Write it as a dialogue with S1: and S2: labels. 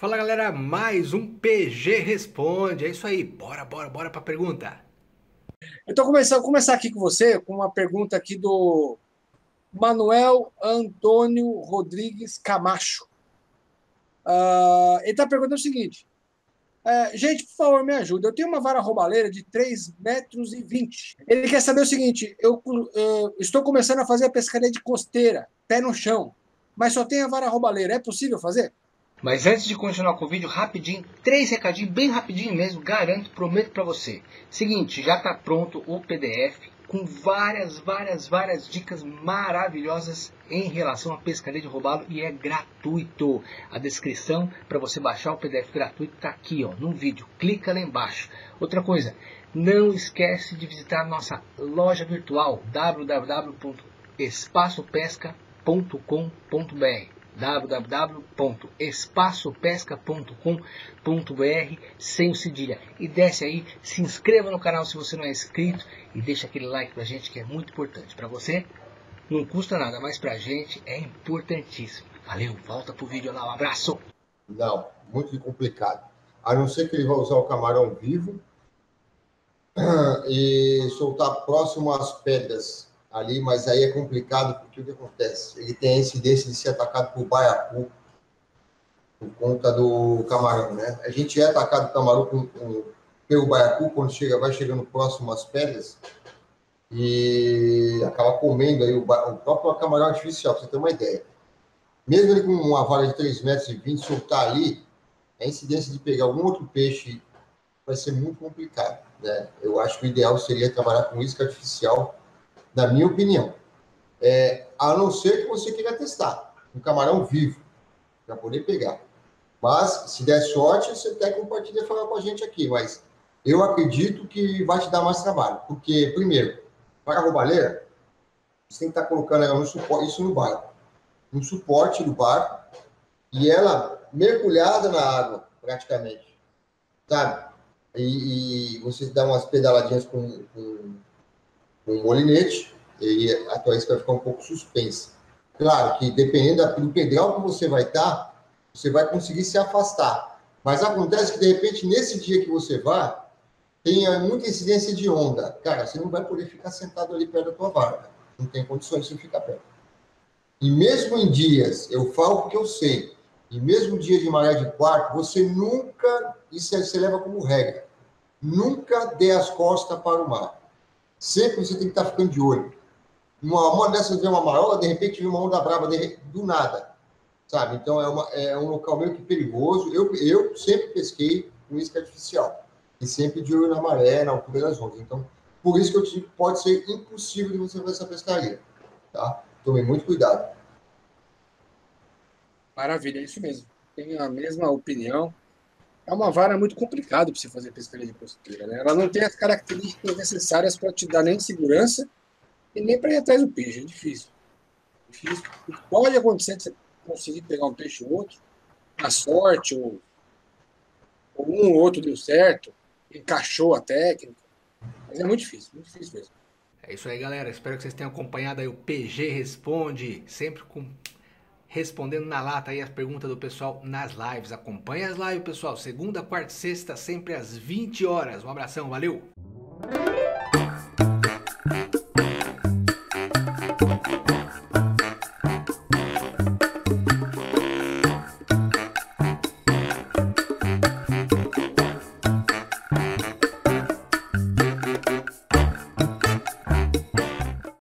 S1: Fala galera, mais um PG Responde. É isso aí, bora pra pergunta.
S2: Então, começar aqui com você, com uma pergunta aqui do Manuel Antônio Rodrigues Camacho. Ele está perguntando o seguinte: gente, por favor, me ajuda. Eu tenho uma vara roubalheira de 3,20 metros. Ele quer saber o seguinte: eu estou começando a fazer a pescaria de costeira, pé no chão, mas só tem a vara roubalheira. É possível fazer?
S3: Mas antes de continuar com o vídeo, rapidinho, 3 recadinhos, bem rapidinho mesmo, garanto, prometo pra você. Seguinte, já tá pronto o PDF com várias dicas maravilhosas em relação à pescaria de robalo e é gratuito. A descrição para você baixar o PDF gratuito tá aqui, ó, no vídeo. Clica lá embaixo. Outra coisa, não esquece de visitar nossa loja virtual www.espaçopesca.com.br www.espaçopesca.com.br sem o cedilha. E desce aí, se inscreva no canal se você não é inscrito e deixa aquele like pra gente que é muito importante. Pra você não custa nada, mas pra gente é importantíssimo. Valeu, volta pro vídeo lá, um abraço!
S4: Não, muito complicado. A não ser que ele vá usar o camarão vivo e soltar próximo às pedras ali, mas aí é complicado porque o que acontece? Ele tem a incidência de ser atacado por baiacu por conta do camarão, né? A gente é atacado por camarão pelo baiacu quando vai chegando próximo às pedras e acaba comendo aí o próprio camarão artificial, para você ter uma ideia. Mesmo ele com uma vara de 3,20 metros soltar ali, a incidência de pegar algum outro peixe vai ser muito complicado, né? Eu acho que o ideal seria trabalhar com isca artificial, na minha opinião. A não ser que você queira testar um camarão vivo, para poder pegar. Mas, se der sorte, você até compartilha e fala com a gente aqui. Mas eu acredito que vai te dar mais trabalho. Porque, primeiro, para a roubalheira, você tem que estar colocando ela no suporte, isso no barco. No suporte do barco, e ela mergulhada na água, praticamente. Sabe? E você dá umas pedaladinhas com um molinete, e a tua isca vai ficar um pouco suspensa. Claro que dependendo do pedral que você vai estar, você vai conseguir se afastar. Mas acontece que, de repente, nesse dia que você vai, tem muita incidência de onda. Cara, você não vai poder ficar sentado ali perto da tua vara. Não tem condições de ficar perto. E mesmo em dias, eu falo porque eu sei, e mesmo dia de maré de quarto, você nunca, isso você leva como regra, nunca dê as costas para o mar. Sempre você tem que estar ficando de olho. Uma dessas vem uma marola, de repente vem uma onda brava do nada, sabe? Então é um local meio que perigoso. Eu sempre pesquei com isca artificial e sempre de olho na maré, na altura das ondas. Então, por isso que eu digo que pode ser impossível de você fazer essa pescaria, tá? Tome muito cuidado.
S2: Maravilha, é isso mesmo. Tenho a mesma opinião. É uma vara muito complicada para você fazer pescaria de costeira, né? Ela não tem as características necessárias para te dar nem segurança e nem para ir atrás do peixe. É difícil. Difícil. Pode acontecer de você conseguir pegar um peixe ou outro, na sorte, ou um ou outro deu certo, encaixou a técnica, mas é muito difícil mesmo.
S1: É isso aí galera, espero que vocês tenham acompanhado aí o PG Responde, sempre respondendo na lata aí as perguntas do pessoal nas lives. Acompanhe as lives pessoal, segunda, quarta e sexta, sempre às 20 horas. Um abração, valeu!